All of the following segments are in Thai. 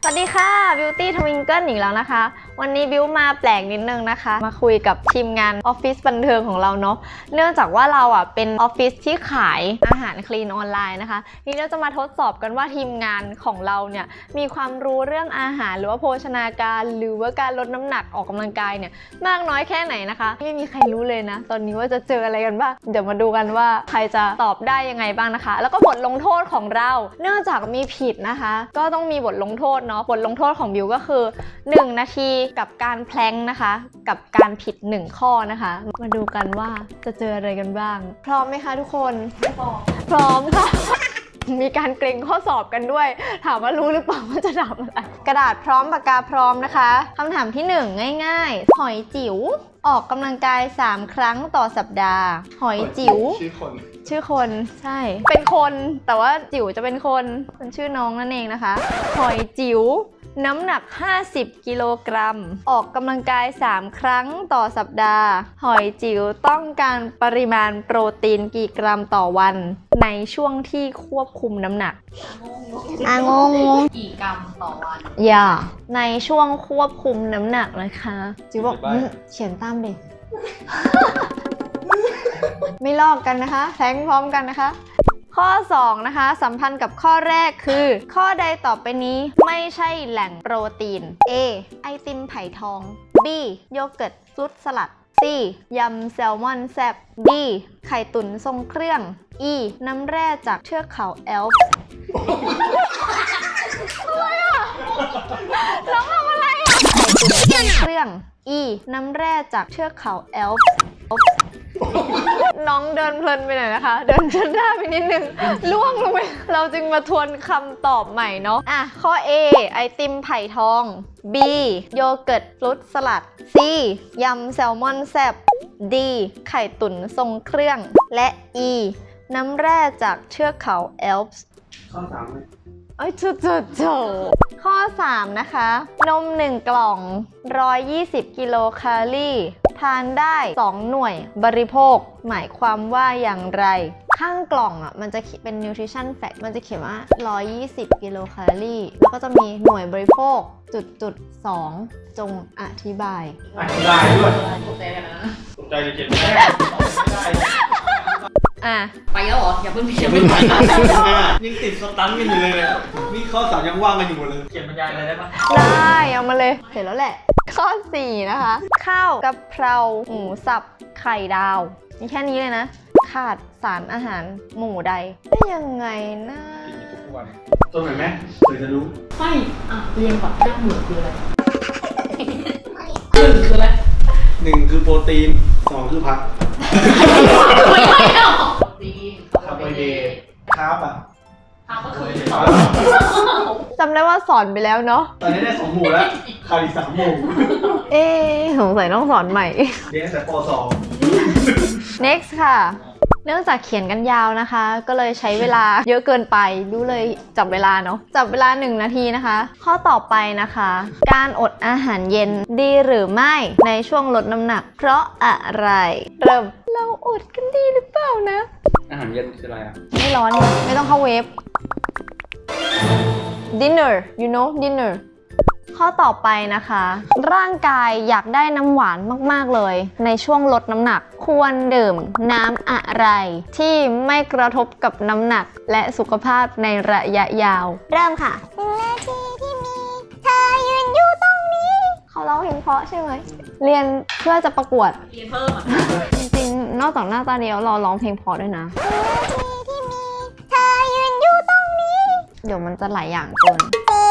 วัสดีค่ะ Beauty Twinkle อีกแล้วนะคะวันนี้บิวมาแปลกนิดนึงนะคะมาคุยกับทีมงานออฟฟิศบันเทิงของเราเนาะเนื่องจากว่าเราเป็นออฟฟิศที่ขายอาหารคลีนออนไลน์นะคะนี่เราจะมาทดสอบกันว่าทีมงานของเราเนี่ยมีความรู้เรื่องอาหารหรือว่าโภชนาการหรือว่าการลดน้ำหนักออกกำลังกายเนี่ยมากน้อยแค่ไหนนะคะไม่มีใครรู้เลยนะตอนนี้ว่าจะเจออะไรกันบ้างเดี๋ยวมาดูกันว่าใครจะตอบได้ยังไงบ้างนะคะแล้วก็บทลงโทษของเราเนื่องจากมีผิดนะคะก็ต้องมีบทลงโทษเนาะบทลงโทษของบิวก็คือ1 นาทีกับการแพลงนะคะกับการผิด1ข้อนะคะมาดูกันว่าจะเจออะไรกันบ้างพร้อมไหมคะทุกคนพร้อมค่ะ มีการเกรงข้อสอบกันด้วยถามว่ารู้หรือเปล่าว่าจะถามอะไรกระดาษพร้อมปากกาพร้อมนะคะคำถามที่1ง่ายๆหอยจิ๋วออกกำลังกาย3 ครั้งต่อสัปดาห์หอยจิ๋วชื่อคนใช่เป็นคนแต่ว่าจิ๋วจะเป็นคนเป็นชื่อน้องนั่นเองนะคะหอยจิ๋วน้ำหนัก50 กิโลกรัมออกกำลังกาย3 ครั้งต่อสัปดาห์หอยจิ๋วต้องการปริมาณโปรตีนกี่กรัมต่อวันในช่วงที่ควบคุมน้ำหนักงงกี่กรัมต่อวันอย่าในช่วงควบคุมน้ำหนักนะคะจิ๋วบอกเขียนตามดิ ไม่ลอกกันนะคะแทงพร้อมกันนะคะข้อ2นะคะสัมพันธ์กับข้อแรกคือข้อใดต่อไปนี้ไม่ใช่แหล่งโปรตีน A ไอติมไผ่ทอง B โยเกิร์ตฟรุตสลัด C ยำแซลมอนแซ่บ D ไข่ตุ๋นทรงเครื่อง E น้ำแร่จากเทือกเขาแอลป์อะไรอ่ะน้องทำอะไรอ่ะไข่ตุ๋นทรงเครื่อง E น้ำแร่จากเทือกเขาแอลป์น้องเดินเพลินไปหน่อยนะคะเดินเพลินหน้าไปนิดนึงล่วงลงไปเราจึงมาทวนคำตอบใหม่เนาะข้อ A ไอติมไผ่ทอง B โยเกิร์ตฟรุตสลัด C ยำแซลมอนแซ่บ D ไข่ตุ๋นทรงเครื่องและ E น้ำแร่จากเทือกเขาแอลป์ข้อ3ข้อ3นะคะนม1 กล่อง120 กิโลแคลอรี่ทานได้2 หน่วยบริโภคหมายความว่าอย่างไรข้างกล่องมันจะเป็น nutrition fact มันจะเขียนว่า120 กิโลแคลอรี่แล้วก็จะมีหน่วยบริโภค2จงอธิบายด้วยตกใจกันนะตกใจจะเขียนไม่ได้ไปแล้วเหรออย่าเพิ่งไปยังติดสตันกันอยู่เลยนี่ข้อ3ยังว่างกันอยู่หมดเลยเขียนบรรยายอะไรได้ปะได้เอามาเลยเห็นแล้วแหละข้อ4นะคะข้าวกะเพราหมูสับไข่ดาวมีแค่นี้เลยนะขาดสารอาหารหมู่ใดได้ยังไงนะตัวไหนไหมเคยจะรู้ไม่เรียนก่อนย่างหมูคืออะไร1คืออะไร 1คือโปรตีน2คือผักไม่ใช่หรอโปรตีนคาร์โบไฮเดรตคาร์บก็คือจำได้ว่าสอนไปแล้วเนาะตอนนี้ได้2 หมู่แล้วขาดอีก3 หมู่สงสัยต้องสอนใหม่เรียนแต่ป .2 next ค่ะเนื่องจากเขียนกันยาวนะคะก็เลยใช้เวลาเยอะเกินไปดูเลยจับเวลาเนาะจับเวลา1 นาทีนะคะข้อต่อไปนะคะการอดอาหารเย็นดีหรือไม่ในช่วงลดน้ำหนักเพราะอะไรเริ่มเราอดกันดีหรือเปล่านะอาหารเย็นคืออะไรไม่ร้อนไม่ต้องเข้าเวฟ dinner you know dinner ข้อต่อไปนะคะร่างกายอยากได้น้ำหวานมากๆเลยในช่วงลดน้ำหนักควรดื่มน้ำอะไรที่ไม่กระทบกับน้ำหนักและสุขภาพในระยะยาวเริ่มค่ะ1 นาทีที่มีเธอยืนอยู่ตรงนี้เขาร้องเพลงเพราะใช่ไหมเรียนเพื่อจะประกวดเรียนเพิ่มจริงๆนอกจากหน้าตาเดียวเราร้องเพลงเพราะด้วยนะ1 นาทีที่มีเธอยืนอยู่ตรงนี้เดี๋ยวมันจะหลายอย่างเกิน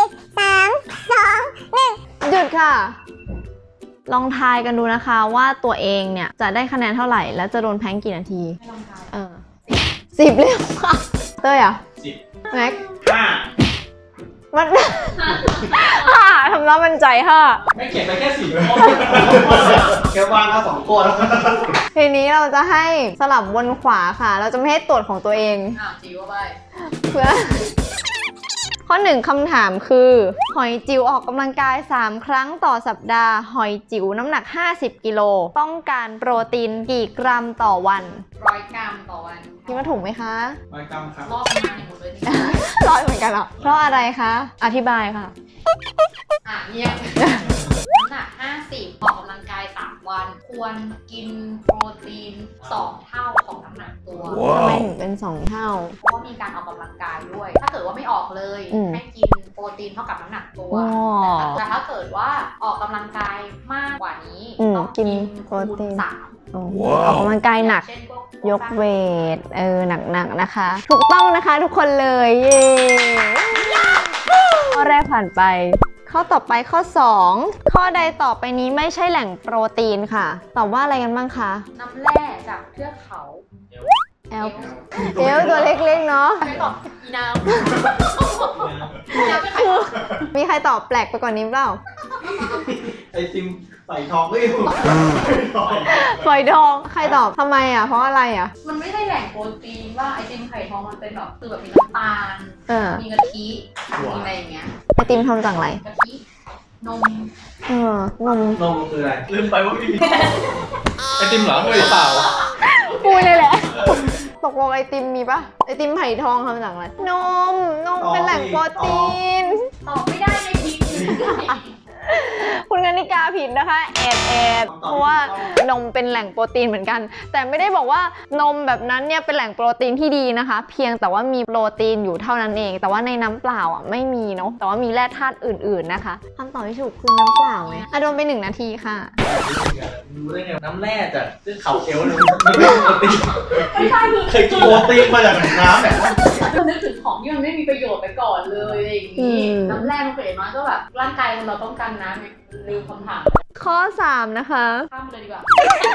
หยุดค่ะลองทายกันดูนะคะว่าตัวเองเนี่ยจะได้คะแนนเท่าไหร่แล้วจะโดนแพ้งกี่นาทีลองทาย 10เลยค่ะเต้ย10แม็ก5มัน5ทำน้ำมันใจ5 ไม่เขียนไปแค่4ข้อแค่วางแล้ว2 ข้อแล้วทีนี้เราจะให้สลับบนขวาค่ะเราจะไม่ให้ตรวจของตัวเองจิ๋วไปเพื่อข้อ1คำถามคือหอยจิ๋วออกกำลังกาย3 ครั้งต่อสัปดาห์หอยจิ๋วน้ำหนัก50 กิโลต้องการโปรตีนกี่กรัมต่อวัน 100 กรัมต่อวันคิดว่าถูกไหมคะ 100 กรัมครับรอบมาหมดเลย 100เหมือนกันเหรอเพราะอะไรคะอธิบายค่ะเงียบน้ำหนัก50ออกกำลังกาย3วันควรกินโปรตีน2เท่าของน้ำหนักตัวทำไมถึงเป็น2เท่าเพราะว่ามีการออกกำลังกายด้วยถ้าเกิดว่าไม่ออกเลยให้กินโปรตีนเท่ากับน้ำหนักตัวแต่ถ้าเกิดว่าออกกำลังกายมากกว่านี้ต้องกินโปรตีน3 ออกกำลังกายหนักยกเวทหนักๆนะคะถูกต้องนะคะทุกคนเลยเย้ข้อแรกผ่านไปข้อต่อไปข้อ2ข้อใดต่อไปนี้ไม่ใช่แหล่งโปรตีนค่ะตอบว่าอะไรกันบ้างคะน้ำแร่จากเทือกเขาเอลตัวเล็กๆเนาะไม่ตอบอีนาวมีใครตอบแปลกไปกว่านี้เปล่าไอติมใส่ทองไม่อยู่ฝอยทองใครตอบทำไมอ่ะเพราะอะไรอ่ะมันไม่ได้แหล่งโปรตีนว่าไอติมไข่ทองมันเป็นแบบคือแบบมีน้ำตาลมีกะทิมีอะไรอย่างเงี้ยไอติมทำจากอะไรกะทินมนมคืออะไรลืมไปว่ามีไอติมเหรอไม่เปล่าปุยเลยแหละตกลงไอติมมีปะไอติมไผ่ทองทำจากอะไรนมเป็นแหล่งโปรตีนตอบไม่ได้ในทีคุณกนิกาผิดนะคะแอดเพราะว่านมเป็นแหล่งโปรตีนเหมือนกันแต่ไม่ได้บอกว่านมแบบนั้นเนี่ยเป็นแหล่งโปรตีนที่ดีนะคะเพียงแต่ว่ามีโปรตีนอยู่เท่านั้นเองแต่ว่าในน้ำเปล่าอ่ะไม่มีเนาะแต่ว่ามีแร่ธาตุอื่นๆนะคะคำตอบที่ถูกคือน้ำเปล่าไงโดนไป1 นาทีค่ะรู้ได้ไงน้ำแร่จากซึ่งเขาเอลเลยไม่ใช่เคยกินโปรตีนมาจากน้ำแบบนึกถึงของที่มันไม่มีประโยชน์ไปก่อนเลยอย่างนี้น้ำแร่มันเกิดมาก็แบบร่างกายเราต้องการน้ำลืมคำถามข้อ3นะคะข้ามเลยดีกว่า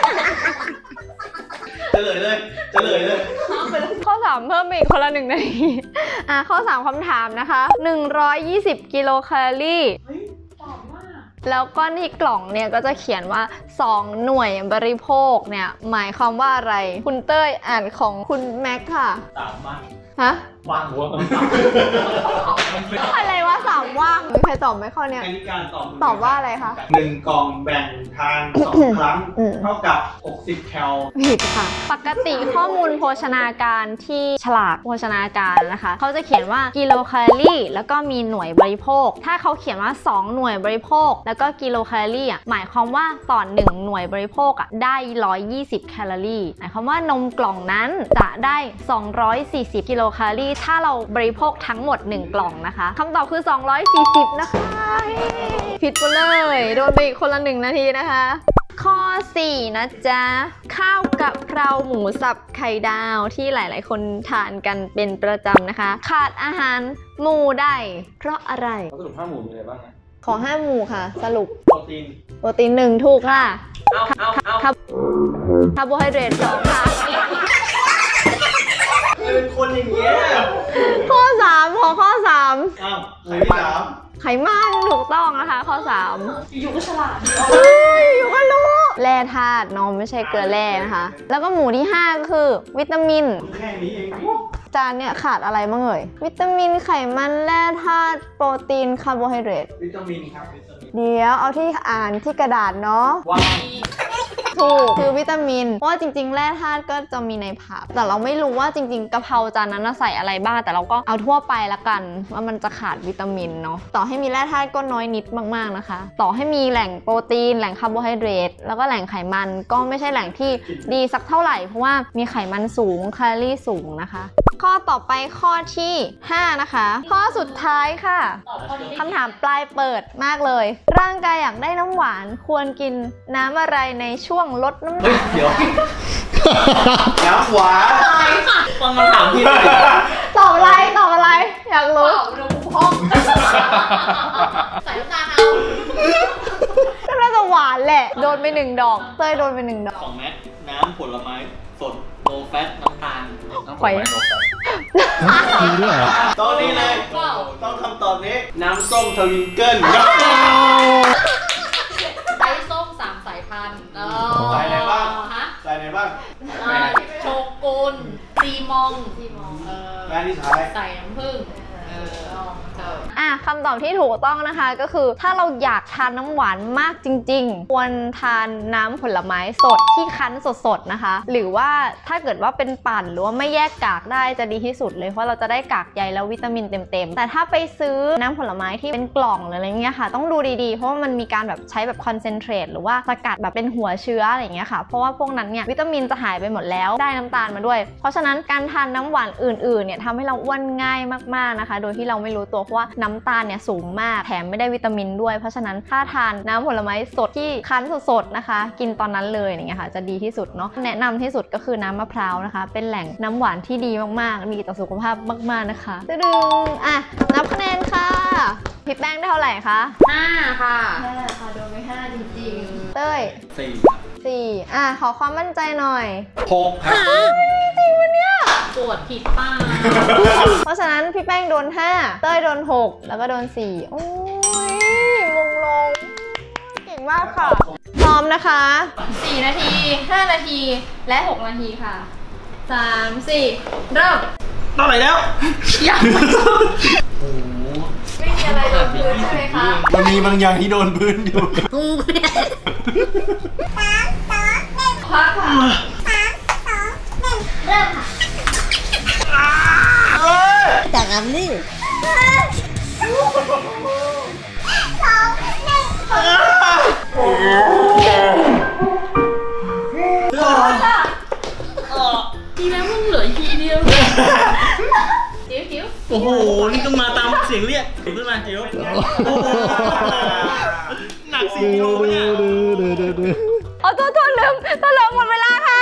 เฉลยเลยข้อ3เพิ่มไปอีกคนละ1 นาทีข้อ3คำถามนะคะ120กิโลแคลอรี่แล้วก็ที่กล่องเนี่ยก็จะเขียนว่า2หน่วยบริโภคเนี่ยหมายความว่าอะไรคุณเต้ยอ่านของคุณแม็กค่ะ 3 วันฮะว่างหัวอะไรวะ3ว่างมีใครตอบไหมข้อเนี้ยตอบว่าอะไรคะ 1 กล่องแบ่งทาน2 ครั้งเท่ากับ60 แคลผิดค่ะปกติข้อมูลโภชนาการที่ฉลากโภชนาการนะคะเขาจะเขียนว่ากิโลแคลอรี่แล้วก็มีหน่วยบริโภคถ้าเขาเขียนว่า2หน่วยบริโภคแล้วก็กิโลแคลอรี่หมายความว่าต่อ1หน่วยบริโภคได้120แคลอรี่หมายความว่านมกล่องนั้นจะได้240กิโลแคลอรี่ถ้าเราบริโภคทั้งหมด1กล่องนะคะคำตอบคือ240นะคะผิดไปเลยโดนไปอีกคนละ1 นาทีนะคะข้อ4นะจ๊ะข้าวกะเพราหมูสับไข่ดาวที่หลายๆคนทานกันเป็นประจำนะคะขาดอาหารหมูได้เพราะอะไรสรุป5 หมู่มีอะไรบ้างนะขอ5 หมู่ค่ะสรุปโปรตีน1ถูกค่ะคาร์โบไฮเดรต2ค่ะเป็นคนอย่างเงี้ยข้อ3ข้อ3 เลยที่3 ไขมันถูกต้องนะคะข้อ3 อยู่ก็ฉลาดอยู่ก็รู้แร่ธาตุเนาะไม่ใช่เกลือแร่นะคะแล้วก็หมู่ที่5ก็คือวิตามินแค่นี้เองจานเนี่ยขาดอะไรบ้างเอ่ยวิตามินไขมันแร่ธาตุโปรตีนคาร์โบไฮเดรตวิตามินครับเดี๋ยวเอาที่อ่านที่กระดาษเนาะถูกคือวิตามินเพราะว่าจริงๆแร่ธาตุก็จะมีในผักแต่เราไม่รู้ว่าจริงๆกะเพราจานนั้นใส่อะไรบ้างแต่เราก็เอาทั่วไปละกันว่ามันจะขาดวิตามินเนาะต่อให้มีแร่ธาตุก็น้อยนิดมากๆนะคะต่อให้มีแหล่งโปรตีนแหล่งคาร์โบไฮเดรตแล้วก็แหล่งไขมันก็ไม่ใช่แหล่งที่ดีสักเท่าไหร่เพราะว่ามีไขมันสูงแคลอรี่สูงนะคะข้อต่อไปข้อที่5นะคะข้อสุดท้ายค่ะคำถามปลายเปิดมากเลยร่างกายอยากได้น้ำหวานควรกินน้ำอะไรในช่วงลดน้ำหนักเดี๋ยวน้ำหวานฟังคำถามที่ตอบอะไรอยากรู้อุณหภูมิห้องใส่น้ำตาลเอาก็น่าจะหวานแหละโดนไป1 ดอกเต้ยโดนไป1 ดอก 2 เม็ดน้ำผลไม้สดโลแฟตน้ำตาลไข่มีด้วยเหรอตอนนี้เลยต้องคำตอบนี้น้ำส้มทวิงเกิลใช้ส้ม3 สายพันธุ์ใส่ไหนบ้างใส่ไหนบ้างโชกุนซีมองแม่ที่ใช้ใส่น้ำผึ้งคำตอบที่ถูกต้องนะคะก็คือถ้าเราอยากทานน้ำหวานมากจริงๆควรทานน้ำผลไม้สดที่คั้นสดๆนะคะหรือว่าถ้าเกิดว่าเป็นปั่นหรือว่าไม่แยกกากได้จะดีที่สุดเลยเพราะเราจะได้กากใยแล้ววิตามินเต็มๆแต่ถ้าไปซื้อน้ำผลไม้ที่เป็นกล่องหรืออะไรเงี้ยค่ะต้องดูดีๆเพราะว่ามันมีการแบบใช้แบบคอนเซนเทรตหรือว่าสกัดแบบเป็นหัวเชื้ออะไรเงี้ยค่ะเพราะว่าพวกนั้นเนี่ยวิตามินจะหายไปหมดแล้วได้น้ำตาลมาด้วยเพราะฉะนั้นการทานน้ำหวานอื่นๆเนี่ยทำให้เราอ้วนง่ายมากๆนะคะโดยที่เราไม่รู้ตัวเพราะว่าน้ำตาลเนี่ยสูงมากแถมไม่ได้วิตามินด้วยเพราะฉะนั้นถ้าทานน้ำผลไม้สดที่คั้นสดๆนะคะกินตอนนั้นเลยอย่างเงี้ยค่ะจะดีที่สุดเนาะแนะนำที่สุดก็คือน้ำมะพร้าวนะคะเป็นแหล่งน้ำหวานที่ดีมากๆดีต่อสุขภาพมากๆนะคะตึ้งนับคะแนนค่ะพี่แป้งได้เท่าไหร่คะ 5 ค่ะ 5ค่ะโดนไป5จริงๆเต้ย4ขอความมั่นใจหน่อย 6 ครับจริงปะเนี่ยตรวจผิดป้าเพราะฉะนั้นพี่แป้งโดน5เต้ยโดน6แล้วก็โดน4โอ้ยมงลงเก่งมากค่ะพร้อมนะคะ 4 นาที5 นาทีและ6 นาทีค่ะ3 4เริ่มเท่าไหร่แล้วยังโอ้ไม่มีอะไรโดนพื้นใช่ไหมคะมันมีบางอย่างที่โดนพื้นอยู่กูเนี่ยพักค่ะเริ่มค่ะจากอันนี้ทีแล้วมึงเหลือทีเดียวจิ๋วโอ้โหนี่ก็มาตามเสียงเรียกขึ้นมาจิ๋วหนัก4 กิโลเนี่ยโทษลืมหมดเวลาค่ะ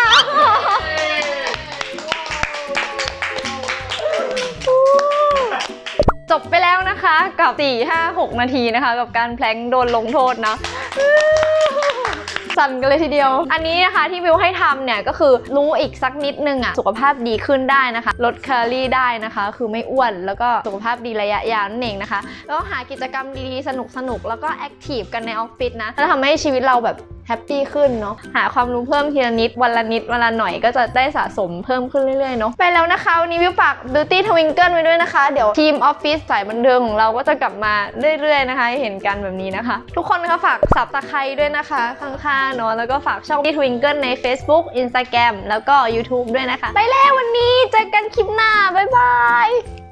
จบไปแล้วนะคะกับ4-5-6 นาทีนะคะกับการแพลงโดนลงโทษนะสั่นกันเลยทีเดียวอันนี้นะคะที่วิวให้ทำเนี่ยก็คือรู้อีกสักนิดนึงสุขภาพดีขึ้นได้นะคะลดแคลอรี่ได้นะคะคือไม่อ้วนแล้วก็สุขภาพดีระยะยาวนั่นเองนะคะแล้วหากิจกรรมดีๆสนุกแล้วก็แอคทีฟกันในออฟฟิศนะแล้วทำให้ชีวิตเราแบบแฮปปี้ขึ้นเนาะหาความรู้เพิ่มทีละนิดวันละนิดวันละหน่อยก็จะได้สะสมเพิ่มขึ้นเรื่อยๆเนาะไปแล้วนะคะวันนี้วิวฝาก Beauty Twinkle ไว้ด้วยนะคะเดี๋ยวทีมออฟฟิศสายบันเทิงของเราก็จะกลับมาเรื่อยๆนะคะให้เห็นกันแบบนี้นะคะทุกคนนะคะฝาก Subscribe ด้วยนะคะข้างๆเนาะแล้วก็ฝากช่อง Beauty Twinkle ใน Facebook Instagram แล้วก็ YouTube ด้วยนะคะไปแล้ววันนี้เจอกันคลิปหน้าบ๊ายบาย